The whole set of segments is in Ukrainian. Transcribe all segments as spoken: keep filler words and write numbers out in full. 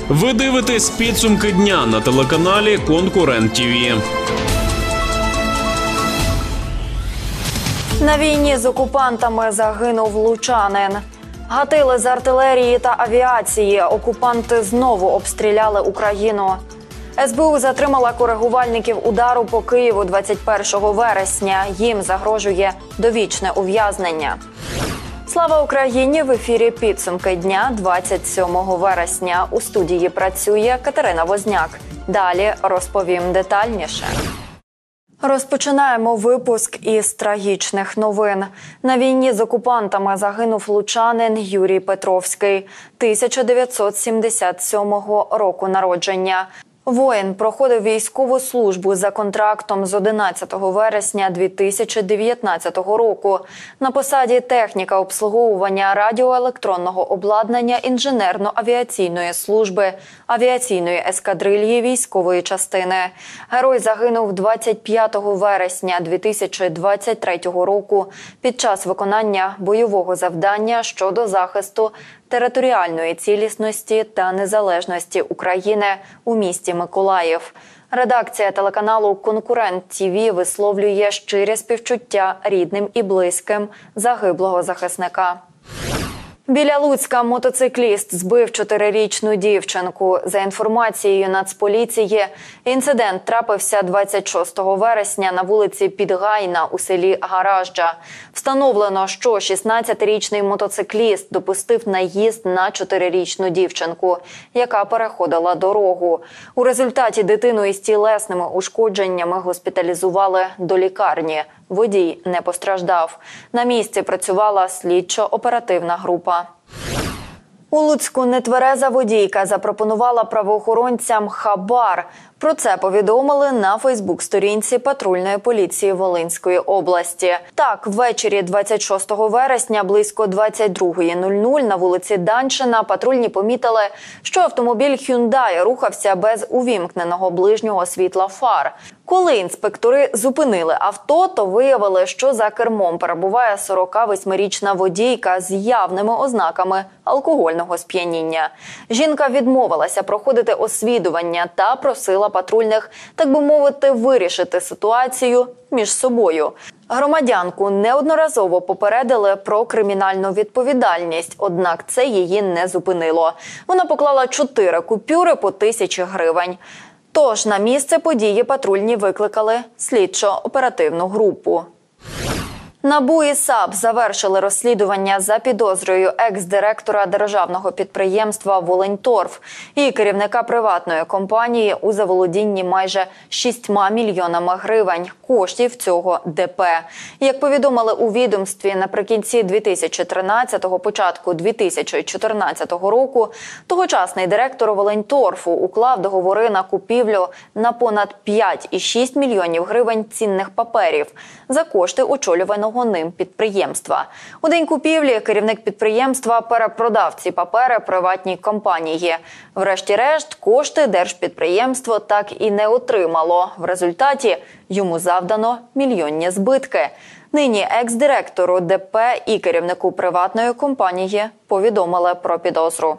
Ви дивитесь підсумки дня на телеканалі «Конкурент ТІВІ». На війні з окупантами загинув лучанин. Гатили з артилерії та авіації. Окупанти знову обстріляли Україну. ес бе у затримала коригувальників удару по Києву двадцять першого вересня. Їм загрожує довічне ув'язнення. Слава Україні! В ефірі «Підсумки дня» двадцять сьомого вересня. У студії працює Катерина Возняк. Далі розповім детальніше. Розпочинаємо випуск із трагічних новин. На війні з окупантами загинув лучанин Юрій Петровський, тисяча дев'ятсот сімдесят сьомого року народження. Воїн проходив військову службу за контрактом з одинадцятого вересня дві тисячі дев'ятнадцятого року на посаді техніка обслуговування радіоелектронного обладнання інженерно-авіаційної служби авіаційної ескадрильї військової частини. Герой загинув двадцять п'ятого вересня дві тисячі двадцять третього року під час виконання бойового завдання щодо захисту територіальної цілісності та незалежності України у місті Миколаїв. Редакція телеканалу «Конкурент ТІВІ» висловлює щирі співчуття рідним і близьким загиблого захисника. Біля Луцька мотоцикліст збив чотирирічну дівчинку. За інформацією Нацполіції, інцидент трапився двадцять шостого вересня на вулиці Підгайна у селі Гаражджа. Встановлено, що шістнадцятирічний мотоцикліст допустив наїзд на чотирирічну дівчинку, яка переходила дорогу. У результаті дитину із тілесними ушкодженнями госпіталізували до лікарні. Водій не постраждав. На місці працювала слідчо-оперативна група. У Луцьку нетвереза водійка запропонувала правоохоронцям хабар. Про це повідомили на фейсбук-сторінці патрульної поліції Волинської області. Так, ввечері двадцять шостого вересня близько двадцять другої нуль-нуль на вулиці Даншина патрульні помітили, що автомобіль Hyundai рухався без увімкненого ближнього світла фар. Коли інспектори зупинили авто, то виявили, що за кермом перебуває сорокавосьмирічна водійка з явними ознаками алкогольного сп'яніння. Жінка відмовилася проходити освідування та просила патрульних, так би мовити, вирішити ситуацію між собою. Громадянку неодноразово попередили про кримінальну відповідальність, однак це її не зупинило. Вона поклала чотири купюри по тисячі гривень. Тож на місце події патрульні викликали слідчо-оперативну групу. НАБУ і САП завершили розслідування за підозрою екс-директора державного підприємства «Волиньторф» і керівника приватної компанії у заволодінні майже шістьма мільйонами гривень коштів цього де пе. Як повідомили у відомстві, наприкінці дві тисячі тринадцятого, початку дві тисячі чотирнадцятого року тогочасний директор «Волиньторфу» уклав договори на купівлю на понад п'ять цілих шість десятих мільйонів гривень цінних паперів за кошти очолюваного ним підприємства. У день купівлі керівник підприємства перепродав ці папери приватній компанії. Врешті-решт, кошти держпідприємство так і не отримало. В результаті йому завдано мільйонні збитки. Нині екс-директору де пе і керівнику приватної компанії повідомили про підозру.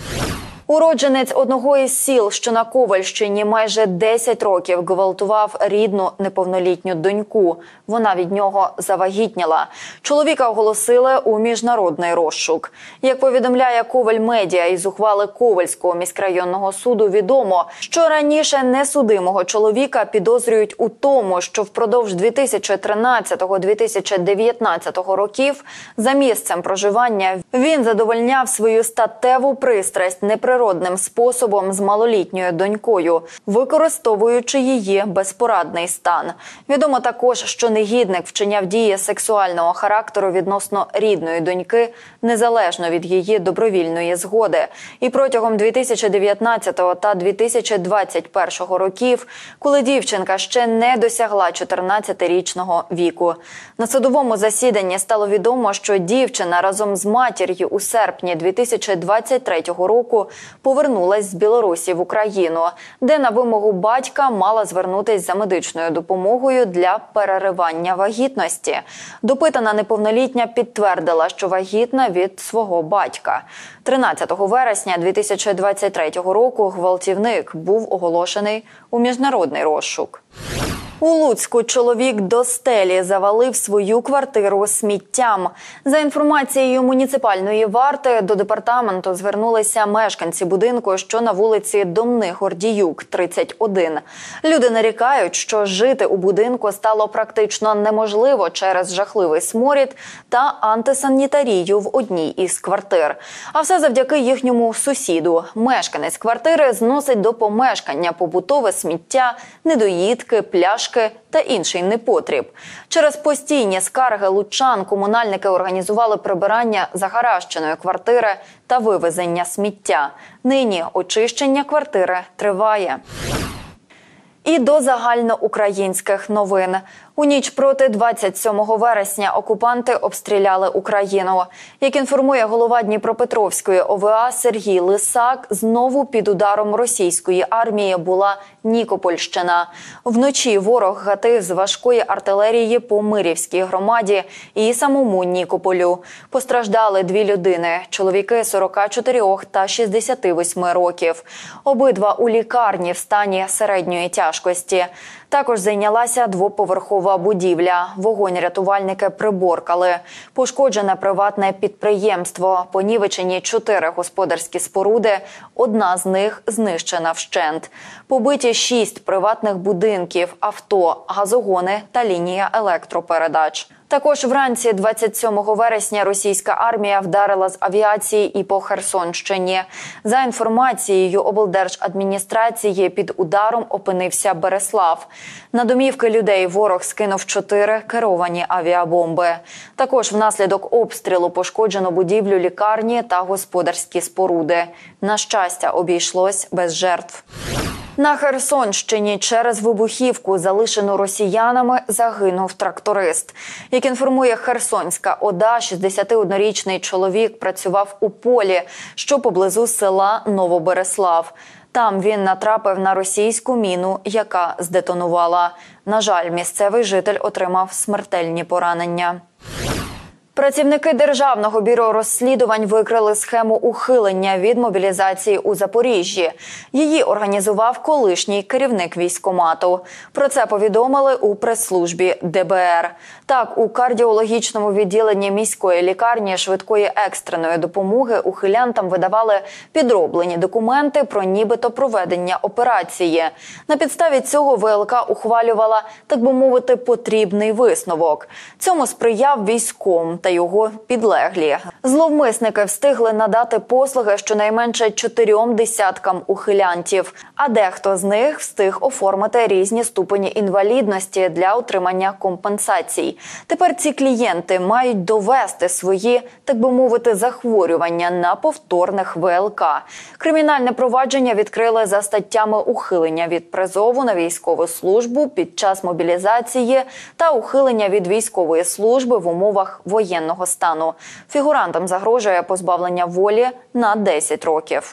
Уродженець одного із сіл, що на Ковальщині, майже десять років гвалтував рідну неповнолітню доньку. Вона від нього завагітніла. Чоловіка оголосили у міжнародний розшук. Як повідомляє Коваль Медіа, із ухвали Ковальського міськрайонного суду відомо, що раніше несудимого чоловіка підозрюють у тому, що впродовж дві тисячі тринадцятого - дві тисячі дев'ятнадцятого років за місцем проживання він задовольняв свою статеву пристрасть неприродним способом з малолітньою донькою, використовуючи її безпорадний стан. Відомо також, що негідник вчиняв дії сексуального характеру відносно рідної доньки, незалежно від її добровільної згоди. І протягом дві тисячі дев'ятнадцятого та дві тисячі двадцять першого років, коли дівчинка ще не досягла чотирнадцятирічного віку. На судовому засіданні стало відомо, що дівчина разом з матір'ю у серпні дві тисячі двадцять третього року повернулась з Білорусі в Україну, де на вимогу батька мала звернутися за медичною допомогою для переривання вагітності. Допитана неповнолітня підтвердила, що вагітна від свого батька. тринадцятого вересня дві тисячі двадцять третього року гвалтівник був оголошений у міжнародний розшук. У Луцьку чоловік до стелі завалив свою квартиру сміттям. За інформацією муніципальної варти, до департаменту звернулися мешканці будинку, що на вулиці Домни-Гордіюк, тридцять один. Люди нарікають, що жити у будинку стало практично неможливо через жахливий сморід та антисанітарію в одній із квартир. А все завдяки їхньому сусіду. Мешканець квартири зносить до помешкання побутове сміття, недоїдки, пляшки та інший непотріб. Через постійні скарги лучан комунальники організували прибирання загаращеної квартири та вивезення сміття. Нині очищення квартири триває. І до загальноукраїнських новин. У ніч проти двадцять сьомого вересня окупанти обстріляли Україну. Як інформує голова Дніпропетровської О В А Сергій Лисак, знову під ударом російської армії була Нікопольщина. Вночі ворог гатив з важкої артилерії по Мирівській громаді і самому Нікополю. Постраждали дві людини – чоловіки сорока чотирьох та шістдесяти восьми років. Обидва у лікарні в стані середньої тяжкості. Також зайнялася двоповерхова будівля. Вогонь рятувальники приборкали. Пошкоджене приватне підприємство. Понівечені чотири господарські споруди. Одна з них знищена вщент. Побиті шість приватних будинків, авто, газогони та лінія електропередач. Також вранці двадцять сьомого вересня російська армія вдарила з авіації і по Херсонщині. За інформацією облдержадміністрації, під ударом опинився Береслав. На домівки людей ворог скинув чотири керовані авіабомби. Також внаслідок обстрілу пошкоджено будівлю лікарні та господарські споруди. На щастя, обійшлось без жертв. На Херсонщині через вибухівку, залишену росіянами, загинув тракторист. Як інформує Херсонська ОДА, шістдесятиоднорічний чоловік працював у полі, що поблизу села Новобереслав. Там він натрапив на російську міну, яка здетонувала. На жаль, місцевий житель отримав смертельні поранення. Працівники Державного бюро розслідувань викрили схему ухилення від мобілізації у Запоріжжі. Її організував колишній керівник військкомату. Про це повідомили у прес-службі Д Б Р. Так, у кардіологічному відділенні міської лікарні швидкої екстреної допомоги ухилянтам видавали підроблені документи про нібито проведення операції. На підставі цього В Л К ухвалювала, так би мовити, потрібний висновок. Цьому сприяв військком та його підлеглі. Зловмисники встигли надати послуги щонайменше чотирьом десяткам ухилянтів, а дехто з них встиг оформити різні ступені інвалідності для отримання компенсацій. Тепер ці клієнти мають довести свої, так би мовити, захворювання на повторних В Л К. Кримінальне провадження відкрили за статтями ухилення від призову на військову службу під час мобілізації та ухилення від військової служби в умовах воєнного стану. Фігурантам загрожує позбавлення волі на десять років.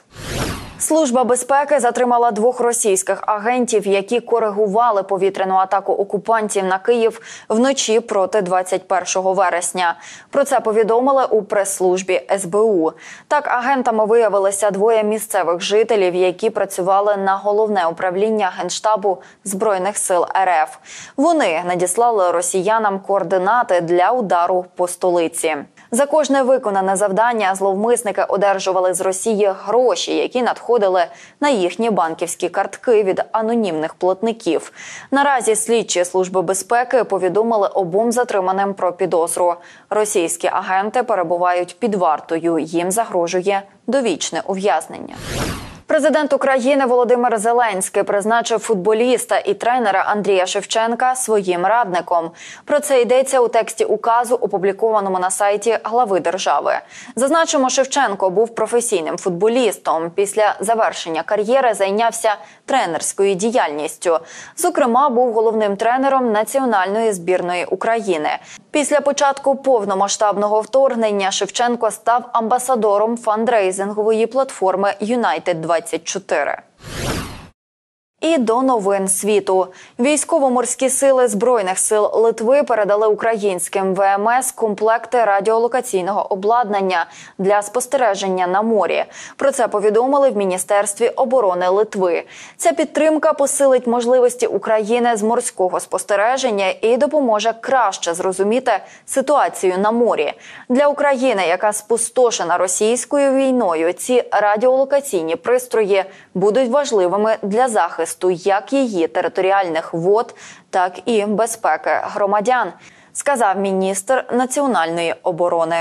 Служба безпеки затримала двох російських агентів, які коригували повітряну атаку окупантів на Київ вночі проти двадцять першого вересня. Про це повідомили у прес-службі С Б У. Так, агентами виявилися двоє місцевих жителів, які працювали на Головне управління Генштабу Збройних сил Р Ф. Вони надіслали росіянам координати для удару по столиці. За кожне виконане завдання зловмисники одержували з Росії гроші, які надходили на їхні банківські картки від анонімних платників. Наразі слідчі Служби безпеки повідомили обом затриманим про підозру. Російські агенти перебувають під вартою, їм загрожує довічне ув'язнення. Президент України Володимир Зеленський призначив футболіста і тренера Андрія Шевченка своїм радником. Про це йдеться у тексті указу, опублікованому на сайті глави держави. Зазначимо, Шевченко був професійним футболістом. Після завершення кар'єри зайнявся тренерською діяльністю. Зокрема, був головним тренером національної збірної України. Після початку повномасштабного вторгнення Шевченко став амбасадором фандрейзингової платформи Юнайтед двадцять чотири. І до новин світу. Військово-морські сили Збройних сил Литви передали українським ве ем ес комплекти радіолокаційного обладнання для спостереження на морі. Про це повідомили в Міністерстві оборони Литви. Ця підтримка посилить можливості України з морського спостереження і допоможе краще зрозуміти ситуацію на морі. Для України, яка спустошена російською війною, ці радіолокаційні пристрої будуть важливими для захисту як її територіальних вод, так і безпеки громадян, сказав міністр національної оборони.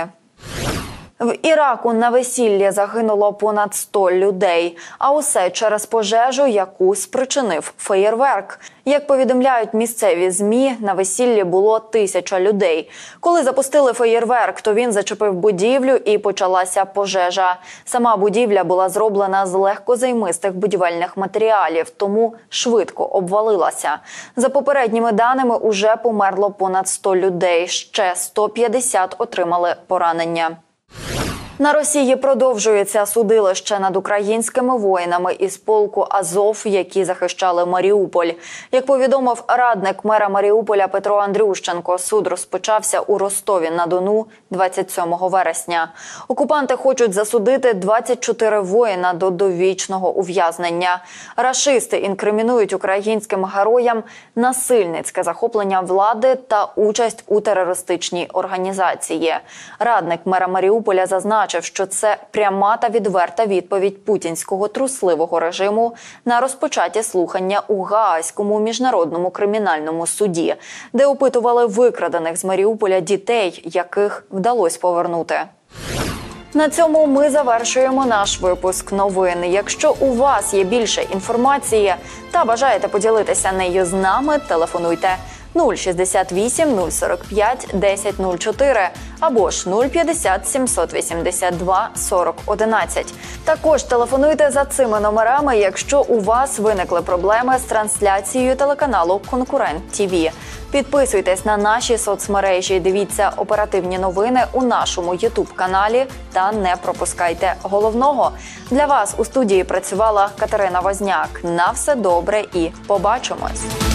В Іраку на весіллі загинуло понад сто людей, а усе через пожежу, яку спричинив феєрверк. Як повідомляють місцеві ЗМІ, на весіллі було тисяча людей. Коли запустили феєрверк, то він зачепив будівлю і почалася пожежа. Сама будівля була зроблена з легкозаймистих будівельних матеріалів, тому швидко обвалилася. За попередніми даними, уже померло понад сто людей, ще сто п'ятдесят отримали поранення. На Росії продовжується судилище над українськими воїнами із полку Азов, які захищали Маріуполь. Як повідомив радник мера Маріуполя Петро Андрющенко, суд розпочався у Ростові-на-Дону двадцять сьомого вересня. Окупанти хочуть засудити двадцять чотири воїна до довічного ув'язнення. Рашисти інкримінують українським героям насильницьке захоплення влади та участь у терористичній організації. Радник мера Маріуполя зазначив, що це пряма та відверта відповідь путінського трусливого режиму на розпочаті слухання у Гаазькому міжнародному кримінальному суді, де опитували викрадених з Маріуполя дітей, яких вдалося повернути. На цьому ми завершуємо наш випуск новин. Якщо у вас є більше інформації та бажаєте поділитися нею з нами, телефонуйте нуль шістдесят вісім нуль сорок п'ять десять нуль чотири або ж нуль п'ятдесят сімсот вісімдесят два сорок одинадцять. Також телефонуйте за цими номерами, якщо у вас виникли проблеми з трансляцією телеканалу «Конкурент ТІВІ». Підписуйтесь на наші соцмережі, дивіться оперативні новини у нашому ютуб-каналі та не пропускайте головного. Для вас у студії працювала Катерина Возняк. На все добре і побачимось!